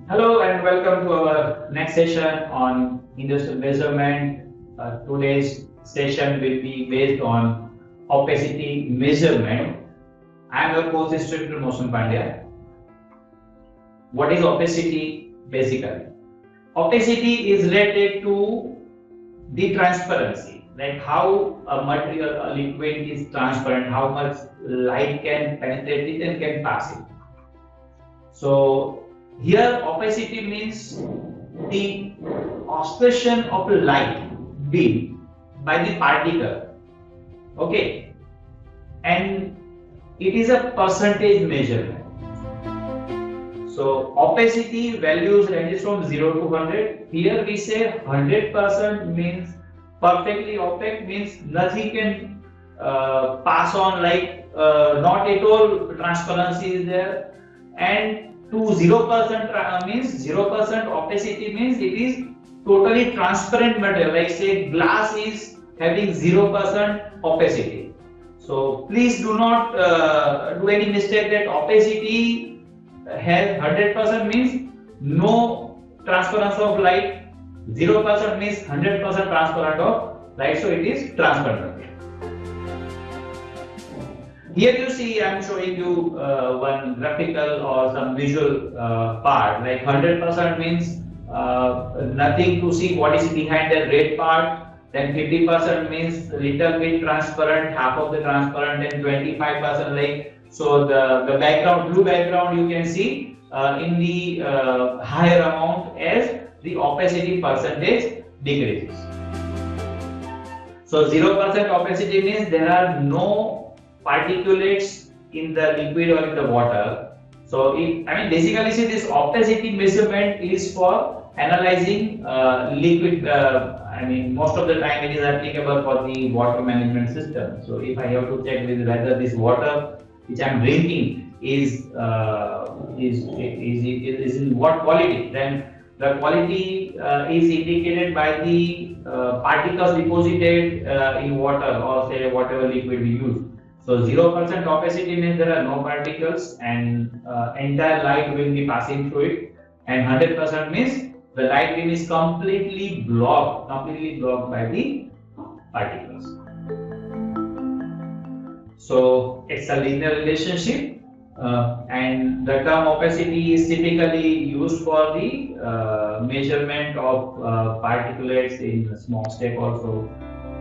Hello and welcome to our next session on industrial measurement. Today's session will be based on opacity measurement. I am your course instructor Mosam Pandya. What is opacity basically? Opacity is related to the transparency, like how a material, a liquid is transparent, how much light can penetrate it and can pass it. So here opacity means the obstruction of light beam by the particle. Okay, and it is a percentage measurement. So opacity values ranges from 0 to 100. Here we say 100% means perfectly opaque, means nothing can pass on, like not at all transparency is there, and to 0% means 0% opacity means it is totally transparent material, like say glass is having 0% opacity. So please do not do any mistake that opacity has 100% means no transparency of light, 0% means 100% transparent of light, so it is transparent. Here you see I am showing you one graphical or some visual part, like 100% means nothing to see what is behind the red part, then 50% means little bit transparent, half of the transparent, and 25% like, so the background, blue background you can see in the higher amount as the opacity percentage decreases. So 0% opacity means there are no particulates in the liquid or in the water. So basically see, this opacity measurement is for analyzing liquid. Most of the time it is applicable for the water management system. So if I have to check with whether this water which I am drinking is in what quality, then the quality is indicated by the particles deposited in water, or say whatever liquid we use. So 0% opacity means there are no particles and entire light will be passing through it, and 100% means the light beam is completely blocked by the particles. So it's a linear relationship, and the term opacity is typically used for the measurement of particulates in smokestack also.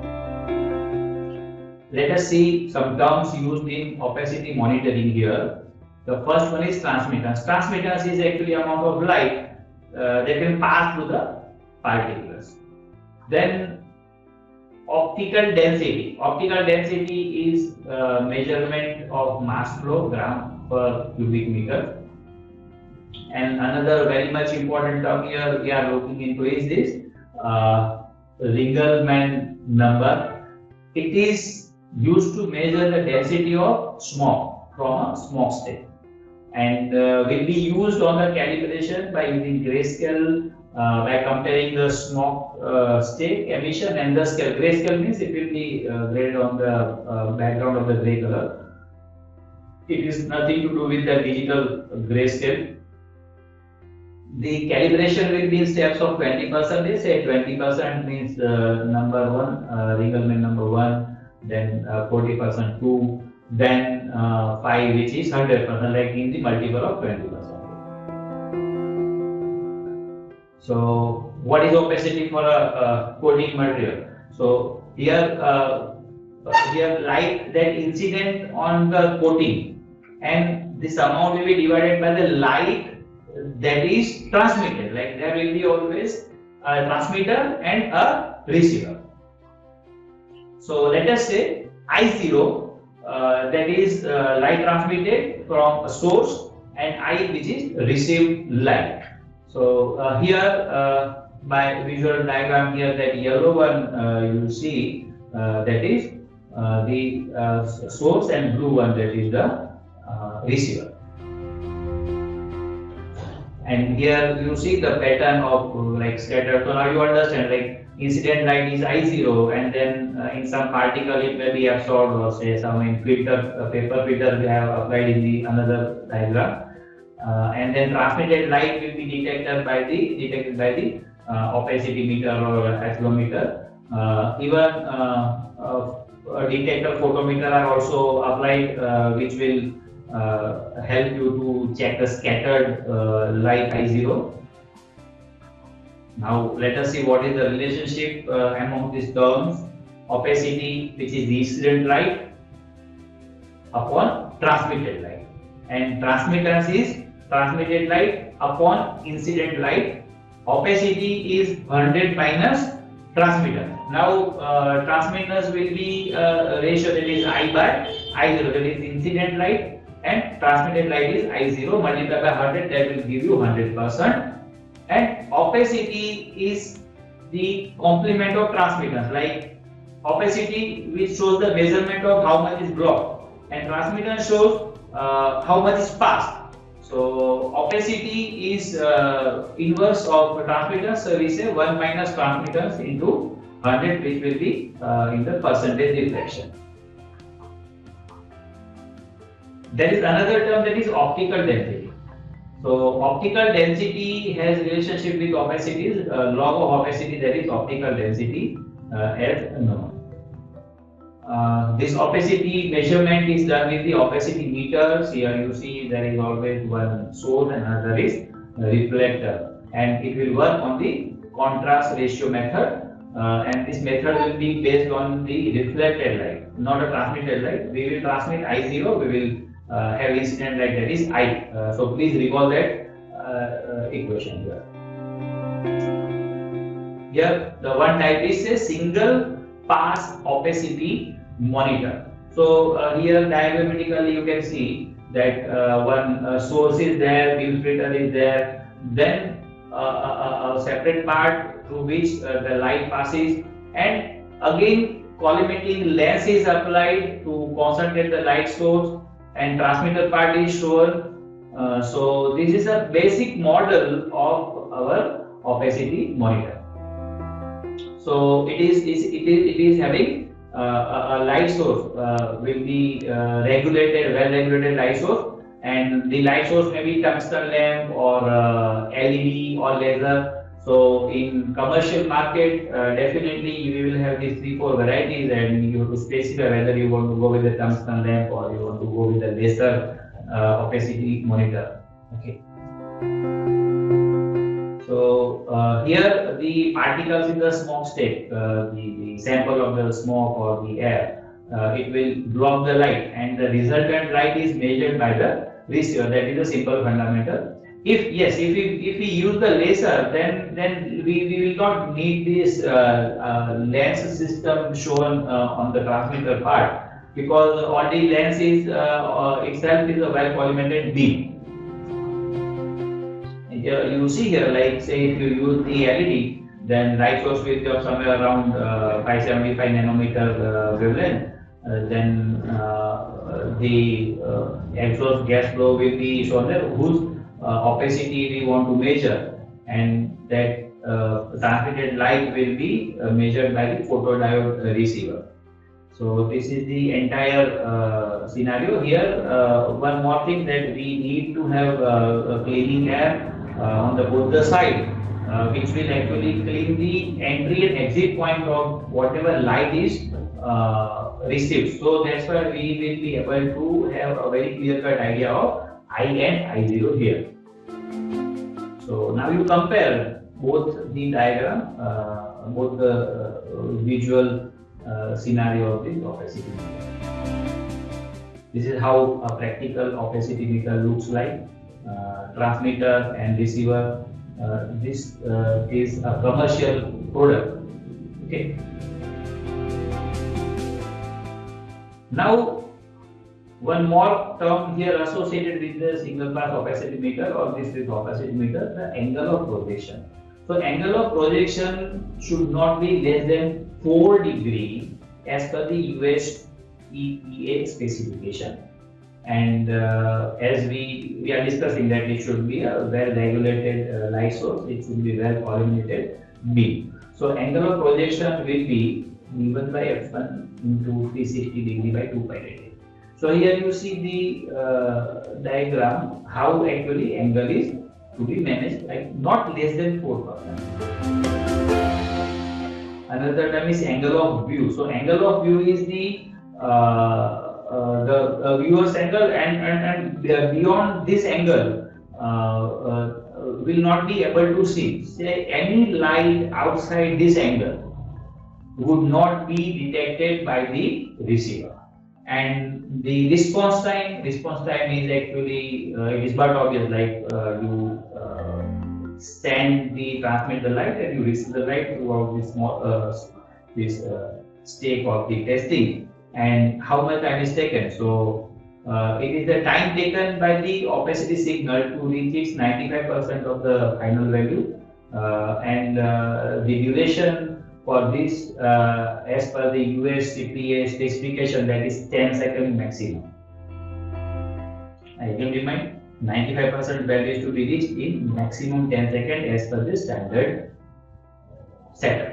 Let us see some terms used in opacity monitoring here. The first one is transmittance. Transmittance is actually amount of light that can pass through the particles. Then optical density. Optical density is measurement of mass flow, gram per cubic meter. And another very much important term here we are looking into is this Ringelmann number. It is used to measure the density of smoke from a smokestack, and will be used on the calibration by using grayscale, by comparing the smokestack emission and the scale. Grayscale means it will be graded on the background of the gray color. It is nothing to do with the digital grayscale. The calibration will be in steps of 20%. Say 20% means number 1, Ringelmann number 1. Then 40% 2, then 5, which is 100%, like in the multiple of 20%. So what is opacity for a coating material? So here light that incident on the coating, and this amount will be divided by the light that is transmitted. Like there will be always a transmitter and a receiver. So let us say I0, that is light transmitted from a source, and I, which is received light. So here by visual diagram here, that yellow one you will see that is the source, and blue one that is the receiver. And here you see the pattern of like scatter. So now you understand, like incident light is I0, and then in some particle it may be absorbed, or say some in filter, paper filter we have applied in the another diagram. and then transmitted light will be detected by the opacity meter or accelerometer. Even a detector photometer are also applied, which will help you to check the scattered light I0. Now let us see what is the relationship among these terms. Opacity, which is the incident light, upon transmitted light, and transmittance is transmitted light upon incident light. Opacity is 100 minus transmittance. Now transmittance will be a ratio, that is I by I0, that is incident light, and transmitted light is I0 multiplied by 100, that will give you 100%. And opacity is the complement of transmittance, like opacity which shows the measurement of how much is blocked, and transmittance shows how much is passed. So opacity is inverse of transmittance, so we say 1 minus transmittance into 100, which will be in the percentage reflection. There is another term, that is optical density. So optical density has relationship with opacities. Log of opacity, that is optical density, as known. This opacity measurement is done with the opacity meters. Here you see there is always one source and another is reflector, and it will work on the contrast ratio method. And this method will be based on the reflected light, not a transmitted light. We will transmit I0, we will have incident light, that is I. So please recall that equation here. Here the one type is a single pass opacity monitor. So here diagrammatically you can see that one source is there, beam splitter is there, then a separate part through which the light passes, and again collimating lens is applied to concentrate the light source, and transmitter part is shown. So this is a basic model of our opacity monitor. So it is having a light source will be regulated, well regulated light source, and the light source may be tungsten lamp or LED or laser. So in commercial market, definitely you will have these 3-4 varieties, and you have to specify whether you want to go with the tungsten lamp or you want to go with the laser opacity monitor. Okay. So here the particles in the smokestack, the sample of the smoke or the air, it will block the light, and the resultant light is measured by the receiver. That is a simple fundamental. If we use the laser, then we will not need this lens system shown on the transmitter part, because already lens is itself is a well collimated beam. You see here, like say if you use the LED, then light source will be of somewhere around 575 nanometer wavelength. Then the exhaust gas flow will be shown there, whose opacity we want to measure, and that transmitted light will be measured by the photodiode receiver. So this is the entire scenario. Here one more thing, that we need to have a cleaning air on the both the side, which will actually clean the entry and exit point of whatever light is received. So that's why we will be able to have a very clear cut idea of I and I0 here. So now you compare both the diagram, both the visual scenario of the opacity meter. This is how a practical opacity meter looks like. Transmitter and receiver. This is a commercial product. Okay. Now, one more term here associated with the single pass opacity meter or this with opacity meter, the angle of projection. So angle of projection should not be less than 4 degrees as per the US EPA specification. And as we are discussing that it should be a well regulated light source, it should be well collimated beam. So angle of projection will be given by f1 into 360 degree by 2 pi radian. So here you see the diagram how actually angle is to be managed, like not less than 4%. Another term is angle of view. So angle of view is the viewer's angle, and beyond this angle will not be able to see. Say any light outside this angle would not be detected by the receiver. And the response time is actually it is but obvious, like you send the transmit the light and you receive the light throughout this small step of the testing, and how much time is taken. So it is the time taken by the opacity signal to reach its 95% of the final value, and the duration for this as per the US CPA specification, that is 10 seconds maximum. I can remind, 95% value is to be reached in maximum 10 seconds as per the standard setup.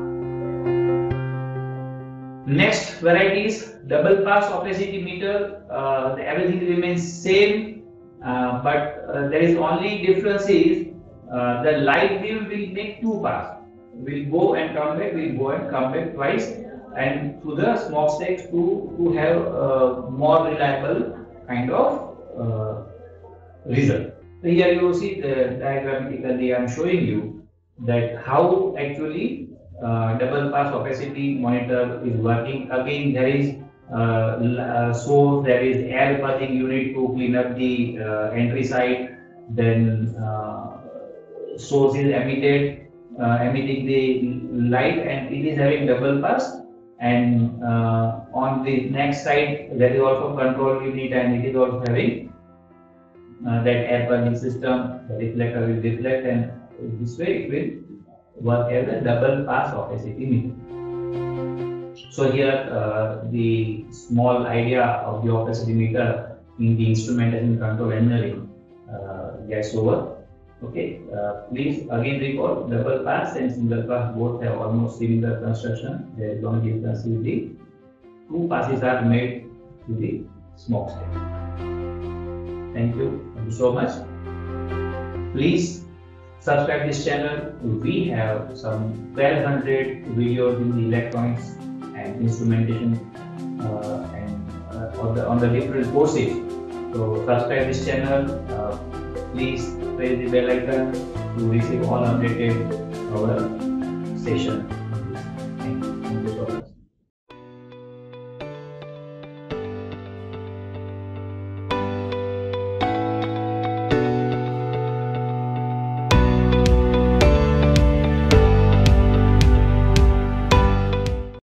Next variety is double pass opacity meter. Everything remains same, but there is only difference is the light beam will make two pass. Will go and come back, will go and come back twice, and to the smokestacks to have more reliable kind of result. So here you see the diagrammatically I am showing you that how actually double pass opacity monitor is working. Again, there is source, there is air buzzing unit to clean up the entry side, then source is emitting the light, and it is having double pass, and on the next side there is also control unit, and it is also having that air burning system. The reflector will reflect, and this way it will work as a double pass opacity meter. So here the small idea of the opacity meter in the instrumentation control engineering gets over. Okay, please again recall, double pass and single pass both have almost similar construction. There is only difference in the two passes are made to the smokestack. Thank you so much. Please subscribe this channel. We have some 1200 videos in the electronics and instrumentation and on the different courses. So subscribe this channel. Please press the bell icon to receive all updated our session.